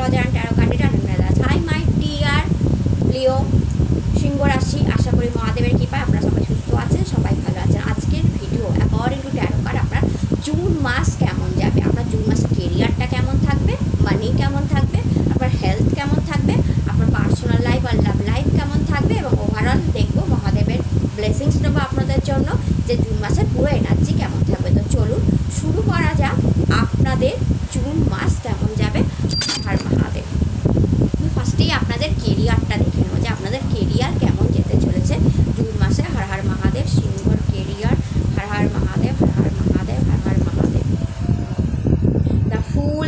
অজান ট্যারো কার্ডের আনন্দাজ। Hi my dear লিও সিংহ রাশি, আশা করি মহাদেবের কৃপায় আপনারা সবাই সুস্থ আছেন, সবাই ভালো আছেন। আজকের video according to tarot card আপনার জুন মাস কেমন যাবে, আপনার জুন মাসে কেরিয়ারটা কেমন থাকবে, মানি কেমন থাকবে, আপনার হেলথ কেমন থাকবে, আপনার পার্সোনাল লাইফ আর লাভ লাইফ কেমন থাকবে, এবং ওভারঅল দেখবো মহাদেবের ব্লেসিংস নেবো আপনাদের জন্য যে জুন মাসের পুরো এনার্জি কেমন থাকবে। তো চলুন শুরু করা যাক আপনাদের জুন মাস কেমন যাবে। হর মহাদেব। ফার্স্টেই আপনাদের কেরিয়ারটা দেখে নেবো যে আপনাদের কেরিয়ার কেমন যেতে চলেছে জুন মাসে। হর হর মহাদেব। সিংহর career, Har Har Mahadev, Har Har Mahadev, Har Har Mahadev. The fool,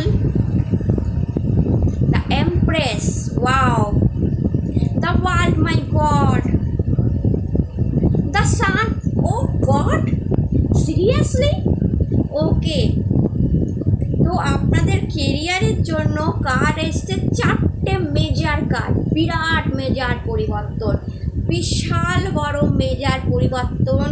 the empress, wow, the world, my god, the sun, oh god, seriously? Okay, তো আপনাদের কেরিয়ারের জন্য কার্ড এসছে চারটে মেজার কার্ড। বিরাট মেজার পরিবর্তন, বিশাল বড় মেজার পরিবর্তন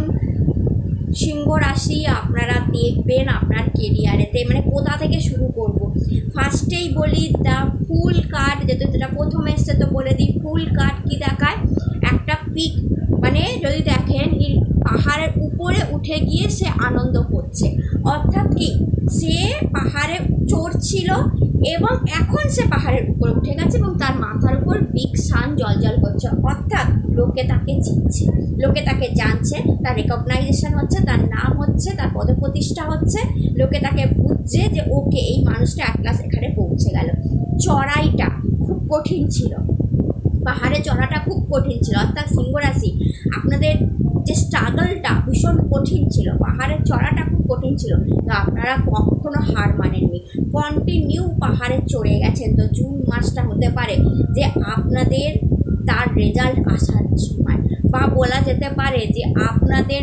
সিংহ রাশি আপনারা দেখবেন আপনার কেরিয়ারেতে। মানে কোথা থেকে শুরু করব? ফার্স্টেই বলি দ্য ফুল কার্ড, যেহেতু যেটা প্রথম এসছে তো বলে দিই। ফুল কার্ড কি দেখায়? একটা পিক, মানে যদি দেখেন পাহাড়ের উপরে উঠে গিয়ে সে আনন্দ করছে, অর্থাৎ কি সে পাহাড়ে চড়ছিল এবং এখন সে পাহাড়ের উপরে উঠে গেছে এবং তার মাথার উপর বিগ সান জল করছে, অর্থাৎ লোকে তাকে চিনছে, লোকে তাকে জানছে, তার রেকগনাইজেশন হচ্ছে, তার নাম হচ্ছে, তার পদপ্রতিষ্ঠা হচ্ছে, লোকে তাকে বুঝছে যে ওকে এই মানুষটা এক ক্লাস এখানে পৌঁছে গেল। চড়াইটা খুব কঠিন ছিল, পাহাড়ে চড়াটা খুব কঠিন ছিল, অর্থাৎ সিংহ রাশি আপনাদের যে স্ট্রাগলটা ভীষণ কঠিন ছিল, পাহাড়ের চড়াটা খুব কঠিন ছিল, তো আপনারা কখনো হার মানেননি, কন্টিনিউ পাহাড়ে চড়ে গেছেন। তো জুন মাসটা হতে পারে যে আপনাদের তার রেজাল্ট আসার সময়, বা বলা যেতে পারে যে আপনাদের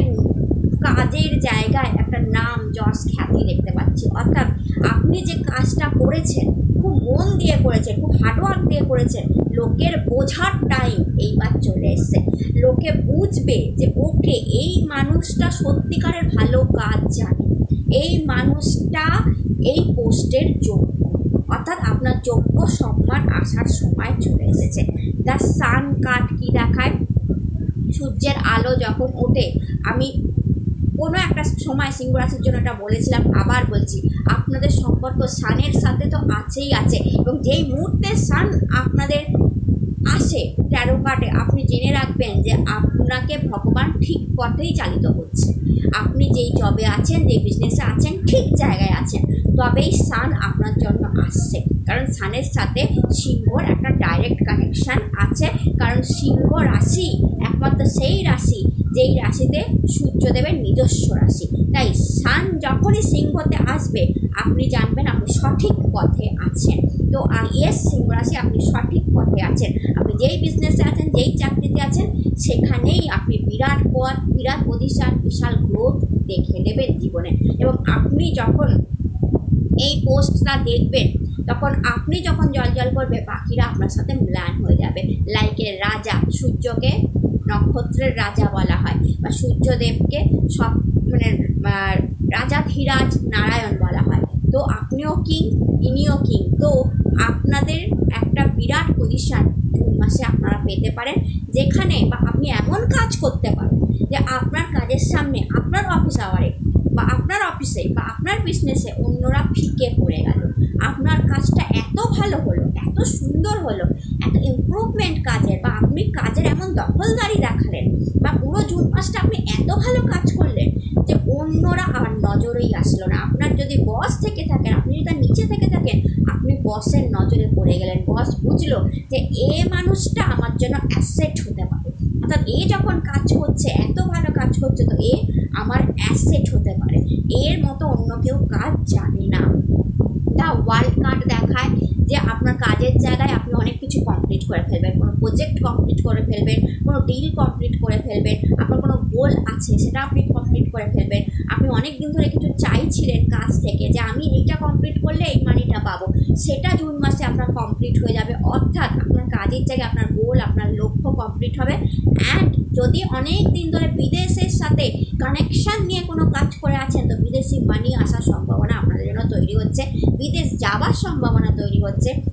কাজের জায়গায় একটা নাম যশ খ্যাতি দেখতে পাচ্ছি, অর্থাৎ আপনি যে কাজটা করেছেন খুব মন দিয়ে করেছেন, খুব হার্ডওয়ার্ক দিয়ে করেছেন, লোকের বোঝার টাইম এইবার চলে এসছে। লোকে বুঝবে যে ওকে এই মানুষটা সত্যিকারের ভালো কাজ জানে, এই মানুষটা এই পোস্টের যোগ্য, অর্থাৎ আপনার যোগ্য সম্মান আসার সময় চলে এসেছে। দ্য সান কার্ড কি দেখায়? সূর্যের আলো যখন ওঠে, আমি কোনো একটা সময় সিংহ রাশির জন্য এটা বলেছিলাম, আবার বলছি, আপনাদের সম্পর্ক সানের সাথে তো আছেই আছে, এবং যেই মুহূর্তে সান আপনাদের আসে ট্যারো কার্ডে, আপনি জেনে রাখবেন যে আপনাকে ভগবান ঠিক পথেই চালিত করছে। আপনি যেই জবে আছেন, যেই বিজনেসে আছেন, ঠিক জায়গায় আছেন, তবেই সান আপনার জন্য আসছে। কারণ সানের সাথে সিংহর একটা ডাইরেক্ট কানেকশান আছে, কারণ সিংহ রাশি একমাত্র সেই রাশি যেই রাশিতে সূর্যদেবের নিজস্ব রাশি। তাই সান যখনই সিংহতে আসবে আপনি জানবেন আপনি সঠিক পথে আছেন। তো ইয়েস, সিংহ রাশি আপনি সঠিক পথে আছেন। আপনি যেই বিজনেসে আছেন, যেই চাকরিতে আছেন, সেখানেই আপনি বিরাট পথ, বিরাট প্রতিষ্ঠান, বিশাল গ্রোথ দেখে নেবেন জীবনে। এবং আপনি যখন এই পোস্টটা দেখবেন, তখন আপনি যখন জল করবে, পাখিরা আপনার সাথে ম্লান হয়ে যাবে। লাইকের রাজা, সূর্যকে নক্ষত্রের রাজা বলা হয়, বা সূর্যদেবকে সব মানে রাজাধিরাজ নারায়ণ বলা হয়। তো আপনিও কিং, ইনিও কিং। তো আপনাদের একটা বিরাট পজিশন জুন মাসে আপনারা পেতে পারেন, যেখানে বা আপনি এমন কাজ করতে পারেন যে আপনার কাজের সামনে, আপনার অফিস আওয়ারে বা আপনার অফিসে বা আপনার বিজনেসে অন্যরা ফিকে পড়ে গেল। আপনার কাজটা এত ভালো হলো, এত সুন্দর হলো, এত ইমপ্রুভমেন্ট কাজের, বা আপনি কাজের এমন দখলদারি দেখালেন, বা পুরো জুন মাসটা আপনি এত ভালো কাজ করলেন যে অন্যরা আর নজরেই আসলো না। আপনার যদি বস থেকে থাকেন, আপনি যদি তার নিচে থেকে থাকেন, আপনি বসের নজরে পড়ে গেলেন। বস বুঝলো যে এ মানুষটা আমার জন্য অ্যাসেট হতে পারে, অর্থাৎ এ যখন কাজ করছে, এত ভালো কাজ করছে, তো এ আমার অ্যাসেট হতে পারে, এর মতো অন্য কেউ কাজ জানে না। দ্য ওয়ার্ল্ড কার্ড দেখায় যে আপনার কাজের জায়গায় আপনি অনেক কিছু কমপ্লিট করে ফেলবেন, কোনো প্রজেক্ট কমপ্লিট করে ফেলবেন, কোনো ডিল কমপ্লিট করে ফেলবেন, আপনার কোনো গোল আছে সেটা আপনি কমপ্লিট করে ফেলবেন। আপনি অনেক দিন ধরে কিছু চাইছিলেন কাজ থেকে যে আমি এইটা কমপ্লিট করলে এই মানিটা পাবো, সেটা জুন মাসে আপনার কমপ্লিট হয়ে যাবে। অর্থাৎ আপনার কাজের জায়গায় আপনার গোল, আপনার লক্ষ্য কমপ্লিট হবে। অ্যান্ড যদি অনেক দিন ধরে বিদেশের সাথে কানেকশান নিয়ে কোনো কাজ করে আছেন, তো বিদেশি মানি আসার সম্ভাবনা আপনাদের জন্য তৈরি হচ্ছে, বিদেশ যাওয়ার সম্ভাবনা তৈরি হচ্ছে।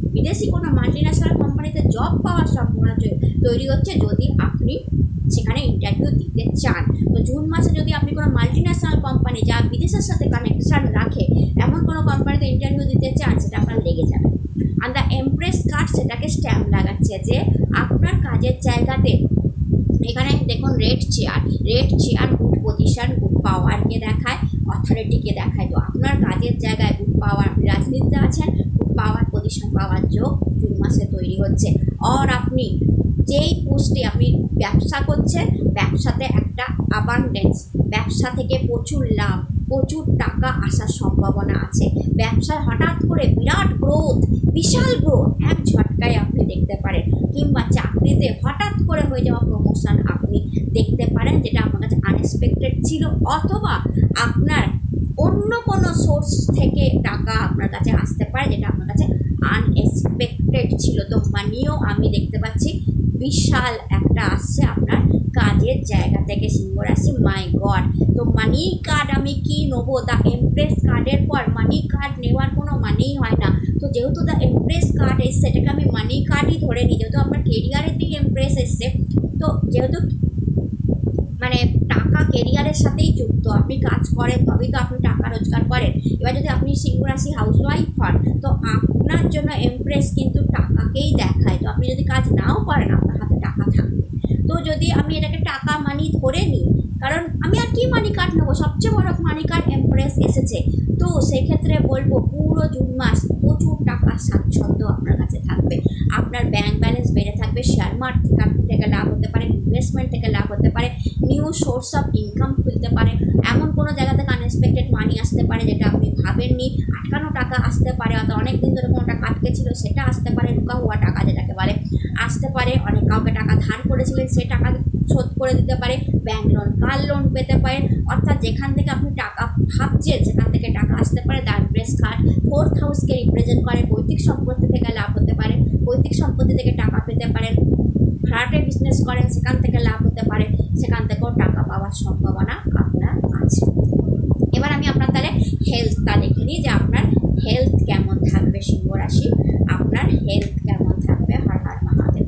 বিদেশি কোনো মাল্টিন্যাশনাল কোম্পানিতে জব পাওয়ার সম্ভাবনা তৈরি হচ্ছে যদি আপনি সেখানে ইন্টারভিউ দিতে চান। তো জুন মাসে যদি আপনি কোনো মাল্টিন্যাশনাল কোম্পানি যা বিদেশের সাথে কানেকশান রাখে এমন কোনো কোম্পানিতে ইন্টারভিউ দিতে চান, সেটা আপনার লেগে যাবে। আর দ্য এমপ্রেস কার্ড সেটাকে স্ট্যাম্প লাগাচ্ছে যে আপনার কাজের জায়গাতে, এখানে দেখুন red chair good position, good পাওয়ারকে দেখায়, অথরিটিকে দেখায়। তো আপনার কাজের জায়গায় গুড পাওয়ার, রাজনীতিতে আছেন, গুড পাওয়ার পজিশন পাওয়ার যোগ জুন মাসে তৈরি হচ্ছে। আর আপনি যেই পোস্টে আপনি ব্যবসা করছেন, ব্যবসাতে একটা অ্যাবান্ডেন্স, ব্যবসা থেকে প্রচুর লাভ, প্রচুর টাকা আসার সম্ভাবনা আছে। ব্যবসায় হঠাৎ করে বিরাট গ্রোথ, বিশাল গ্রোথ এক ঝটকায় আপনি দেখতে পারেন, কিংবা চাকরিতে হঠাৎ করে হয়ে যাওয়া প্রমোশন আপনি দেখতে পারেন, যেটা আপনার কাছে আনএক্সপেক্টেড ছিল, অথবা আপনার অন্য কোনো সোর্স থেকে টাকা আপনার কাছে আসতে পারে যেটা আপনার কাছে আনএক্সপেক্টেড ছিল। তো মানিও আমি দেখতে পাচ্ছি বিশাল একটা আসছে আপনার কাজের জায়গা থেকে সিংহ রাশি। মাই গড, তো মানি কার্ড আমি কি নেবো? দ্য এমপ্রেস কার্ডের পর মানি কার্ড নেওয়ার কোনো মানেই হয় না। তো যেহেতু দ্য এমপ্রেস কার্ড এসছে, সেটাকে আমি মানি কার্ডই ধরে নিই। যেহেতু আপনার কেরিয়ারের দিকে এমপ্রেস এসছে, তো যেহেতু মানে টাকা কেরিয়ারের সাথেই যুক্ত, আপনি কাজ করেন তবেই তো আপনি টাকা রোজগার করেন। এবার যদি আপনি সিংহ রাশি হাউসওয়াইফ হন, তো আপনার জন্য এমপ্রেস কিন্তু টাকাকেই দেখায়। তো আপনি যদি কাজ নাও করেন, আপনার হাতে টাকা থাকবে। তো যদি আমি এটাকে টাকা মানি ধরে নিই, কারণ আমি আর কি মানি কার্ড নেবো, সবচেয়ে বড় মানি কার্ড এমপ্রেস এসেছে, তো সেক্ষেত্রে বলবো পুরো জুন মাস প্রচুর টাকা স্বাচ্ছন্দ্য আপনার কাছে থাকবে। আপনার ব্যাংক ব্যালেন্স বেড়ে থাকবে, শেয়ার মার্কেট থেকে লাভ হতে পারে, ইনভেস্টমেন্ট থেকে লাভ হতে পারে, নিউ সোর্স অফ ইনকাম খুলতে পারে, এমন কোনো জায়গা থেকে আনএক্সপেক্টেড মানি আসতে পারে যেটা আপনি ভাবেননি, আটকানো টাকা আসতে পারে, অর্থাৎ অনেক দিন ধরে কোনো টাকা আটকে ছিল সেটা আসতে পারে, রুকা হওয়া টাকা যেটাকে বলে আসতে পারে, অনেক কাউকে টাকা ধার করেছিলেন সে টাকা শোধ করে দিতে পারে, ব্যাংক লোন, কার লোন পেতে পারেন, অর্থাৎ যেখান থেকে আপনি টাকা ভাবছেন সেখান থেকে টাকা আসতে পারে। দ্য এমপ্রেস কার্ড 4th হাউসকে রিপ্রেজেন্ট করে, পৈতৃক সম্পত্তি থেকে লাভ হতে পারে, পৈতৃক সম্পত্তি থেকে টাকা পেতে পারেন, ফ্ল্যাটে বিজনেস করেন সেখান থেকে লাভ হতে পারে, সেখান থেকেও টাকা পাওয়ার সম্ভাবনা আপনার আছে। এবার আমি আপনার তাহলে হেলথটা দেখে নিই যে আপনার হেলথ কেমন থাকবে সিংহ রাশি, আপনার হেলথ কেমন থাকবে। Har Har Mahadev.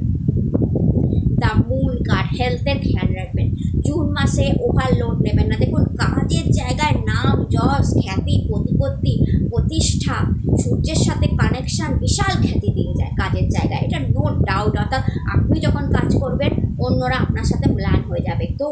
The moon card, হেলথের খেয়াল রাখবেন, জুন মাসে ওভারলোড নেবেন না। দেখুন কাজের জায়গায় নাম, যশ, খ্যাতি, প্রতিপত্তি, প্রতিষ্ঠা, সূর্যের সাথে কানেকশান বিশাল খ্যাতি দিয়ে যায় কাজের জায়গায়, এটা নো ডাউট। অর্থাৎ আপনি যখন কাজ করবেন অন্যরা আপনার সাথে ম্লান হয়ে যাবে। তো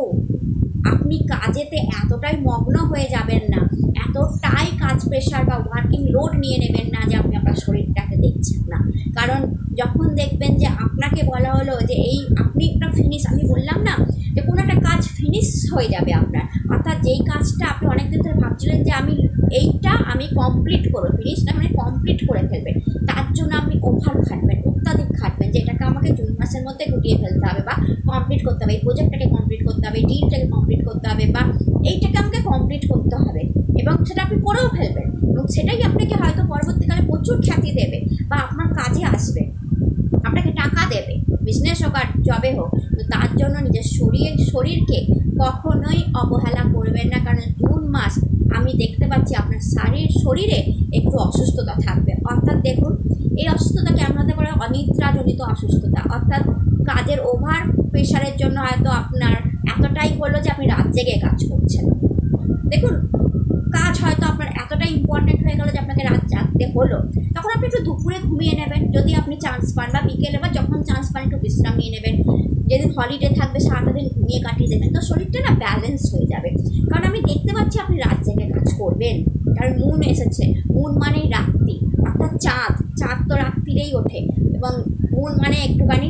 আপনি কাজেতে এতটাই মগ্ন হয়ে যাবেন না, এতটাই কাজ প্রেশার বা ওয়ার্কিং লোড নিয়ে নেবেন না যে আপনি আপনার শরীরটাকে দেখছেন না। কারণ যখন দেখবেন যে আপনাকে বলা হলো যে এই আপনি একটা ফিনিশ, আমি বললাম না যে কোনো একটা কাজ ফিনিশ হয়ে যাবে আপনার, অর্থাৎ যেই কাজটা আপনি অনেকদিন ধরে ভাবছিলেন যে এইটা আমি কমপ্লিট করবো, ফিনিশ না মানে কমপ্লিট করে ফেলবেন, তার জন্য আপনি ওভার খাটবেন, অত্যাধিক খাটবেন যে এটাকে আমাকে জুন মাসের মধ্যে গুটিয়ে ফেলতে হবে বা কমপ্লিট করতে হবে, এই প্রজেক্টটাকে কমপ্লিট করতে হবে, ডিলটাকে কমপ্লিট করতে হবে, বা এইটাকে আমাকে কমপ্লিট করতে হবে, এবং সেটা আপনি করেও ফেলবেন, এবং সেটাই আপনাকে হয়তো পরবর্তীকালে প্রচুর খ্যাতি দেবে বা আপনার কাজে আসবে, আপনাকে টাকা দেবে, বিজনেস হোক আর জবে হোক। তো তার জন্য নিজের শরীরকে কখনোই অবহেলা করবেন না, কারণ জুন মাস আমি দেখতে পাচ্ছি আপনার শরীরে একটু অসুস্থতা থাকবে। অর্থাৎ দেখুন এই অসুস্থতা কেমন হতে পারে, অনিদ্রাজনিত অসুস্থতা, অর্থাৎ কাজের ওভার প্রেশারের জন্য হয়তো আপনার এতটাই হলো যে আপনি রাত জেগে কাজ করছেন। দেখুন কাজ হয়তো আপনার এতটাই ইম্পর্টেন্ট হয়ে গেল যে আপনাকে রাত জাগতে হলো, তখন আপনি একটু দুপুরে ঘুমিয়ে নেবেন যদি আপনি চান্স পান, বা বিকেলে বা যখন চান্স পান একটু বিশ্রাম নিয়ে নেবেন। যেদিন হলিডে থাকবে সারাটা দিন ঘুমিয়ে কাটিয়ে দেবেন, তো শরীরটা না ব্যালেন্স হয়ে যাবে। কারণ আমি দেখতে পাচ্ছি আপনি রাত জেগে কাজ করবেন, কারণ মুন এসেছে, মুন মানেই রাত্রি, অর্থাৎ চাঁদ তো রাত্রিরেই ওঠে, এবং মুন মানে একটুখানি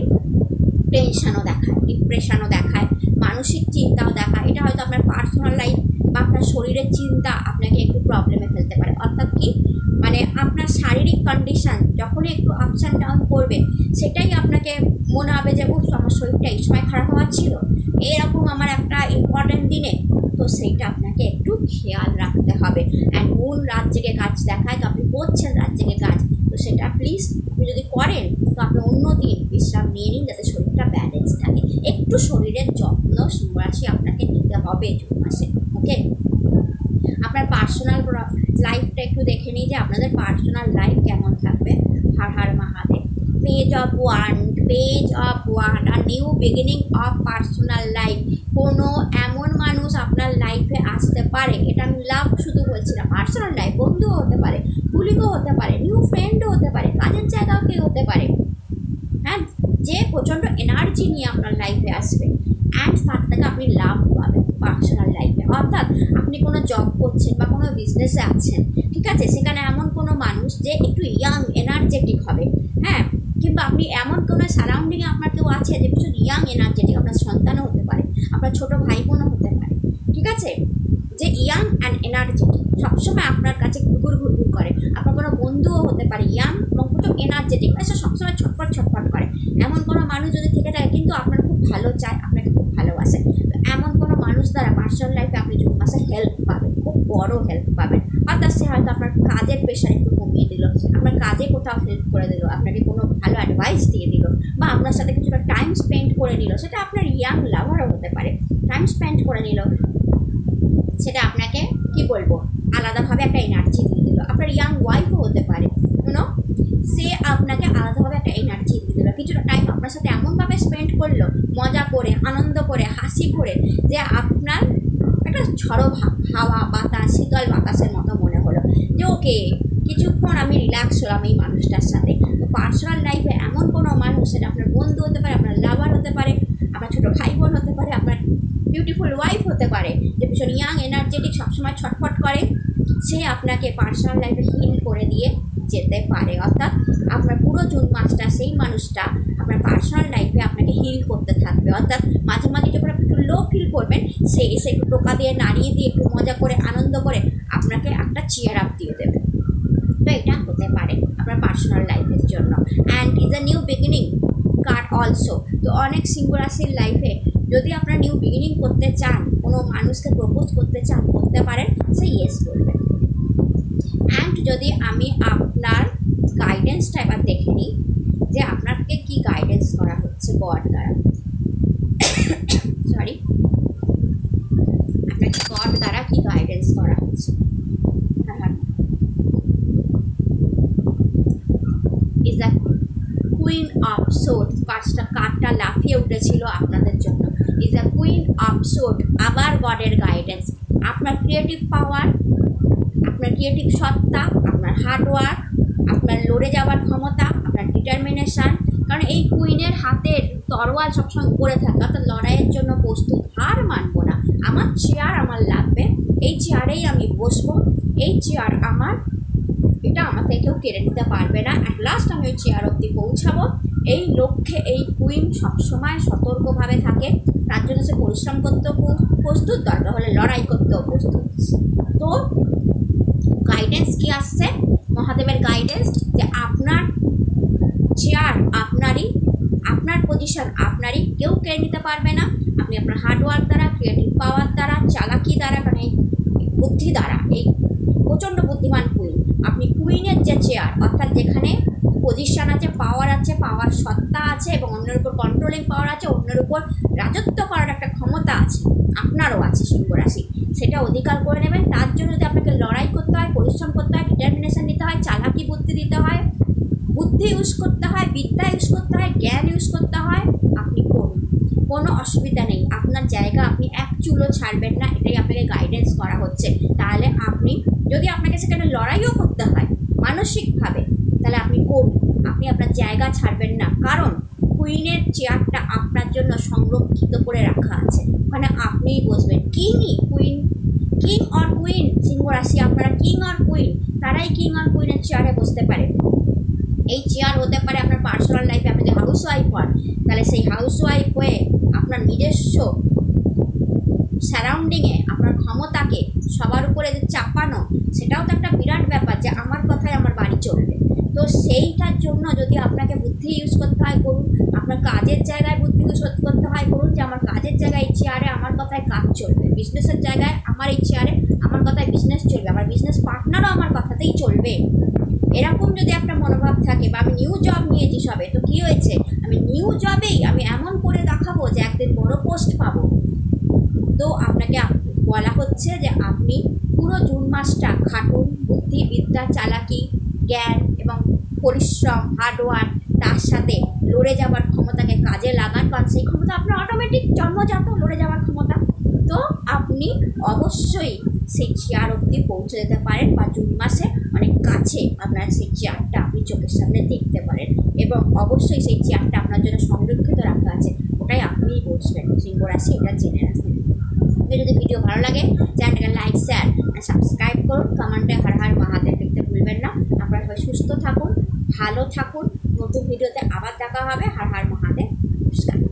টেনশানও দেখায়, ডিপ্রেশনও দেখায়, মানসিক চিন্তাও দেখায়। এটা হয়তো আপনার পার্সোনাল লাইফ বা আপনার শরীরের চিন্তা আপনাকে একটু প্রবলেমে ফেলতে পারে। অর্থাৎ কি মানে আপনার শারীরিক কন্ডিশান যখনই একটু আপস অ্যান্ড ডাউন করবে, সেটাই আপনাকে মনে হবে যে আমার শরীরটা এই সময় খারাপ হওয়ার ছিল, এরকম আমার একটা ইম্পর্টেন্ট দিনে, তো সেইটা আপনাকে একটু খেয়াল রাখতে হবে। অ্যান্ড মুন রাত জেগে কাজ দেখায়, তো আপনি করছেন রাত জেগে কাজ, তো সেটা প্লিজ আপনি যদি করেন তো আপনি অন্য দিন বিশ্রাম নিয়ে নিন, যাতে শরীরটা ব্যালেন্স থাকে। একটু শরীরের যত্ন সিংহ রাশি আপনাকে নিতে হবে জুন মাসে। ওকে, আপনার পার্সোনাল লাইফটা একটু দেখে নিই যে আপনাদের পার্সোনাল লাইফ কেমন থাকবে। Har Har Mahadev. Page of one আর new beginning of personal life. কোনো এমন মানুষ আপনার লাইফে আসতে পারে, এটা আমি লাভ শুধু বলছি না, পার্সোনাল লাইফ, বন্ধুও হতে পারে, কুলিগও হতে পারে, নিউ ফ্রেন্ডও হতে পারে, কাজের জায়গাও কেউ হতে পারে, হ্যাঁ, যে প্রচণ্ড এনার্জি নিয়ে আপনার লাইফে আসবে অ্যান্ড তার থেকে আপনি লাভ পাবেন পার্সোনাল লাইফে। অর্থাৎ আপনি কোনো জব করছেন বা কোনো বিজনেসে আছেন, ঠিক আছে, সেখানে এমন কোনো মানুষ যে একটু ইয়াং এনার্জেটিক হবে, হ্যাঁ, কিংবা আপনি এমন কোনো সারাউন্ডিংয়ে আপনার কেউ আছে যে ভীষণ ইয়াং এনার্জেটিক, আপনার সন্তানও হতে পারে, আপনার ছোটো ভাই বোনও হতে পারে, ঠিক আছে, যে ইয়াং অ্যান্ড এনার্জেটিক সবসময় আপনার কাছে ঘুরঘুর করে। আপনার কোনো বন্ধুও হতে পারে ইয়াং এবং প্রচুর এনার্জেটিক, মানে সে সবসময় ছটফট করে, এমন কোনো মানুষ যদি থেকে থাকে কিন্তু আপনার খুব ভালো চায়, আপনাকে খুব ভালোবাসে, তো এমন কোনো মানুষ দ্বারা পার্সোনাল লাইফে আপনি জুন মাসে হেল্প পাবেন, খুব বড় হেল্প পাবেন। অর্থাৎ সে হয়তো আপনার কাজের প্রেশার একটু কমিয়ে দিল, আপনার কাজে কোথাও হেল্প করে দিল, আপনাকে কোনো ভালো অ্যাডভাইস দিয়ে দিল, বা আপনার সাথে কিছুটা টাইম স্পেন্ড করে নিল, সেটা আপনার ইয়াং লাভারও হতে পারে, টাইম স্পেন্ড করে নিল, সেটা আপনাকে কি বলবো আলাদাভাবে একটা এনার্জি দিয়ে দিল। আপনার ইয়াং ওয়াইফও হতে পারে, শুনো, সে আপনাকে আলাদাভাবে একটা এনার্জি দিয়ে দিল, কিছুটা টাইম আপনার সাথে এমনভাবে স্পেন্ড করলো, মজা করে, আনন্দ করে, হাসি করে, যে আপনার একটা ঝড়ো হাওয়া বাতাস, শীতল বাতাসের মতো মনে হলো যে ওকে কিছুক্ষণ আমি রিল্যাক্স হলাম এই মানুষটার সাথে। তো পার্সোনাল লাইফে এমন কোনো মানুষ, সেটা আপনার বন্ধু হতে পারে, আপনার লাভার হতে পারে, আপনার ছোটো ভাই বোন হতে পারে, আপনার বিউটিফুল ওয়াইফ হতে পারে, যে ভীষণ ইয়াং এনার্জেটিক, সবসময় ছটফট করে, সে আপনাকে পার্সোনাল লাইফে হিল করে দিয়ে যেতে পারে। অর্থাৎ আপনার পুরো জুন মাসটা সেই মানুষটা আপনার পার্সোনাল লাইফে আপনাকে হিল করতে থাকবে। অর্থাৎ মাঝে মাঝে যখন আপনি একটু লো ফিল করবেন, সে এসে একটু টোকা দিয়ে, নাড়িয়ে দিয়ে, একটু মজা করে, আনন্দ করে আপনাকে একটা চিয়ার আপ দিয়ে দেবে। তো এটা হতে পারে আপনার পার্সোনাল লাইফের জন্য। And is a new beginning card also. তো অনেক সিংহ রাশির লাইফে যদি আপনারা নিউ বিগিনিং করতে চান, কোনো মানুষকে প্রপোজ করতে চান, করতে পারেন, সে ইয়েস বলবেন। অ্যান্ড যদি আমি আপনার গাইডেন্সটা এবার দেখে নিই যে আপনাকে কি গাইডেন্স করা হচ্ছে গড দ্বারা, সরি, আপনাকে গড দ্বারা কি গাইডেন্স করা হচ্ছে। Is a queen of sword, কার্ডটা লাফিয়ে উঠেছিল আপনাদের জন্য। Is a queen of sword, আবার গডের গাইডেন্স। আপনার ক্রিয়েটিভ পাওয়ার, আপনার ক্রিয়েটিভ সত্তা, আপনার হার্ডওয়ার্ক, আপনার লড়ে যাওয়ার ক্ষমতা, আপনার ডিটারমিনেশান, কারণ এই কুইনের হাতের তরোয়াল সবসময় উপরে থাকে, অর্থাৎ লড়াইয়ের জন্য প্রস্তুত, হার মানবো না, আমার চেয়ার আমার লাগবে, এই চেয়ারেই আমি বসবো, এই চেয়ার আমার, এটা আমার থেকে কেউ কেড়ে নিতে পারবে না, অ্যাট লাস্ট আমি ওই চেয়ার অবধি পৌঁছাবো, এই লক্ষ্যে এই কুইন সবসময় সতর্কভাবে থাকে, তার জন্য সে পরিশ্রম করতেও প্রস্তুত, দরকার হলে লড়াই করতেও প্রস্তুত। তো গাইডেন্স কি আসছে, মহাদেবের গাইডেন্স, যে আপনার চেয়ার আপনারই, আপনার পজিশন আপনারই, কেউ কেড়ে নিতে পারবে না। আপনি আপনার হার্ডওয়ার্ক দ্বারা, ক্রিয়েটিভ পাওয়ার দ্বারা, চালাকি দ্বারা, কারণ এই বুদ্ধি দ্বারা, এই প্রচণ্ড বুদ্ধিমান কুইন, আপনি কুইনের যে চেয়ার, অর্থাৎ যেখানে পজিশন আছে, পাওয়ার আছে, পাওয়ার সত্তা আছে এবং অন্যের উপর কন্ট্রোলিং পাওয়ার আছে, অন্যের উপর রাজত্ব করার একটা ক্ষমতা আছে, আপনারও আছে সিংহ রাশি, সেটা অধিকার করে নেবেন। তার জন্য যদি আপনাকে লড়াই করতে হয়, পরিশ্রম করতে হয়, ডিটারমিনেশন দিতে হয়, চালাকি বুদ্ধি দিতে হয়, বুদ্ধি ইউজ করতে হয়, বিদ্যা ইউজ করতে হয়, জ্ঞান ইউজ করতে হয়, আপনি করুন, কোনো অসুবিধা নেই, আপনার জায়গা আপনি এক চুলও ছাড়বেন না, এটাই আপনাকে গাইডেন্স করা হচ্ছে। তাহলে আপনি যদি আপনাকে সেখানে লড়াইও করতে হয় মানসিকভাবে, তাহলে আপনি করুন, আপনি আপনার জায়গা ছাড়বেন না, কারণ কুইনের চেয়ারটা আপনার জন্য সংরক্ষিত করে রাখা আছে, ওখানে আপনিই বসবেন, কিংই কুইন, কিং অর কুইন, সিংহ রাশি আপনারা কিং অর কুইন, তারাই কিং অর কুইনের চেয়ারে বসতে পারে। এই চেয়ার হতে পারে আপনার পার্সোনাল লাইফে, আপনি যদি হাউস ওয়াইফ হন, তাহলে সেই হাউস ওয়াইফ হয়ে আপনার নিজস্ব সারাউন্ডিংয়ে আপনার ক্ষমতাকে সবার উপরে যে চাপানো, সেটাও তো একটা বিরাট ব্যাপার, যে আমার কথায় আমার বাড়ি চলবে। তো সেইটার জন্য যদি আপনাকে বুদ্ধি ইউজ করতে হয় করুন, আপনার কাজের জায়গায় বুদ্ধি ইউজ করতে হয় করুন, যে আমার কাজের জায়গায় এই চেয়ারে আমার কথায় কাজ চলবে, বিজনেসের জায়গায় আমার এই চেয়ারে আমার কথায় বিজনেস চলবে, আমার বিজনেস পার্টনারও আমার কথাতেই চলবে, এরকম যদি একটা মনোভাব থাকে। বা আমি নিউ জব নিয়েছি সবে, তো কী হয়েছে, আমি নিউ জবেই আমি এমন করে দেখাবো যে একদিন বড় পোস্ট পাবো। তো আপনাকে বলা হচ্ছে যে আপনি পুরো জুন মাসটা খাটুন, বুদ্ধি, বিদ্যা, চালাকি, জ্ঞান এবং পরিশ্রম, হার্ডওয়ার্ক, তার সাথে লড়ে যাওয়ার ক্ষমতাকে কাজে লাগান, কারণ সেই ক্ষমতা আপনার অটোমেটিক জন্মজাত লড়ে যাওয়ার ক্ষমতা, তো আপনি অবশ্যই সেই চেয়ার অবধি পৌঁছে যেতে পারেন, বা জুন মাসে অনেক কাছে আপনার সেই চেয়ারটা আপনি চোখের সামনে দেখতে পারেন, এবং অবশ্যই সেই চেয়ারটা আপনার জন্য সংরক্ষিত রাখা আছে, ওটাই আপনিই বসবেন। সিংহ রাশি এটা জেনে রাখবেন। যদি ভিডিও ভালো লাগে চ্যানেলটাকে লাইক, শেয়ার আর সাবস্ক্রাইব করুন। কমেন্টে হর হর মহাদেব লিখতে ভুলবেন না। আপনারা সবাই সুস্থ থাকুন, ভালো থাকুন। নতুন ভিডিওতে আবার দেখা হবে। হর হর মহাদেব। নমস্কার।